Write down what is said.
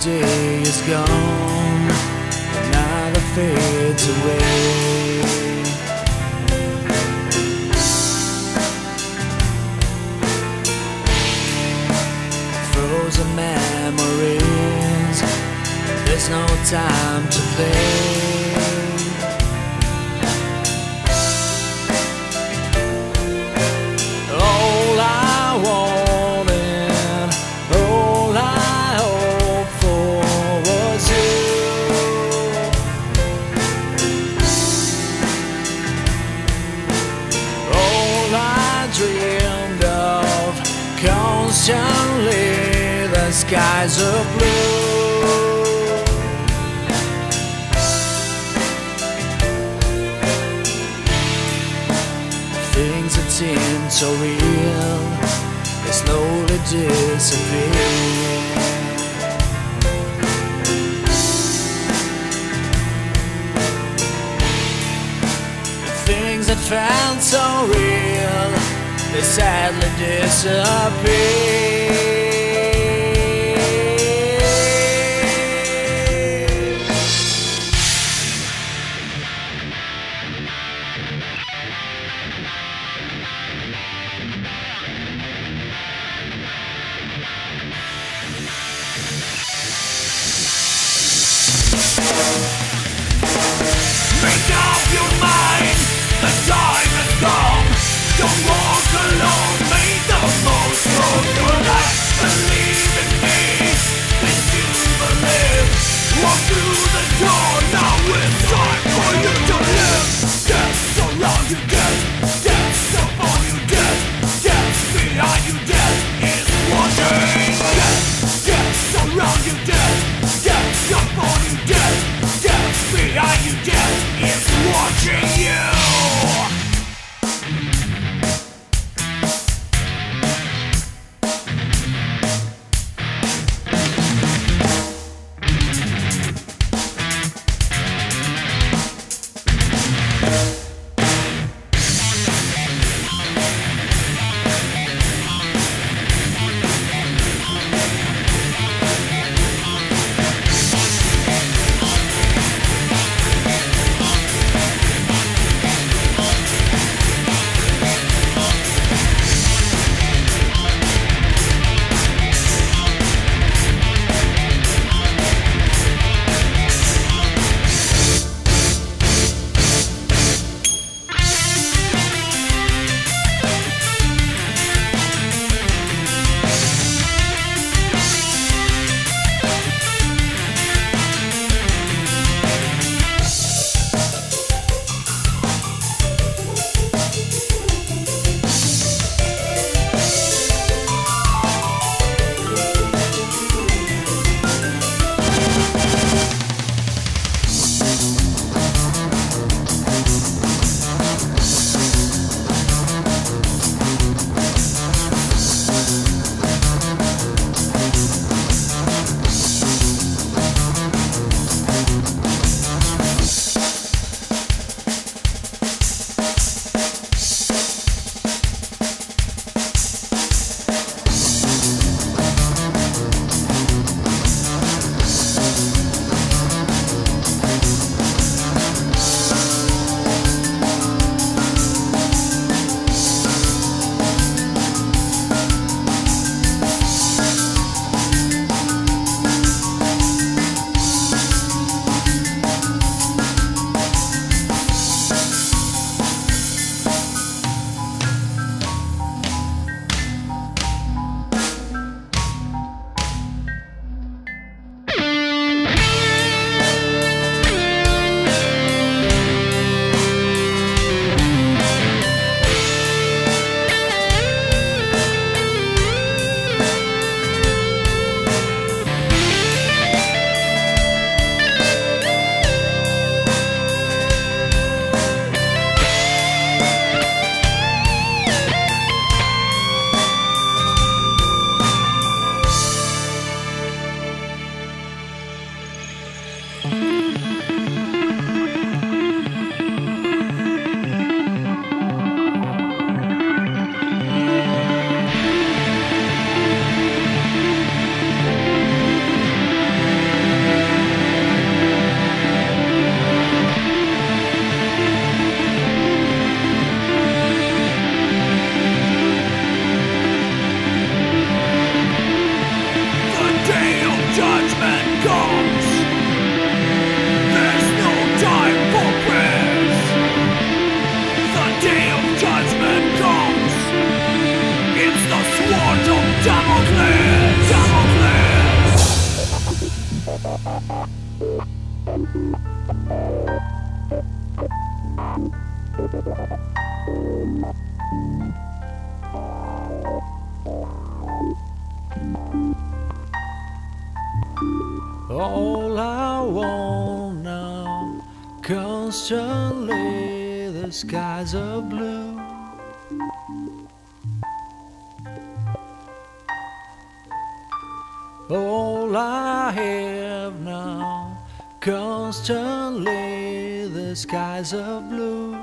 day is gone, another fades away. Frozen memories, there's no time to play. All I wanted, all I hoped for was you. All I dreamed of constantly, the skies are blue. Things that seem so real, they slowly disappear. The things that felt so real, they sadly disappear. Make up your mind, the time is gone. Don't walk alone, make the most of your life. All I want now, constantly the skies are blue. All I have now, constantly the skies are blue.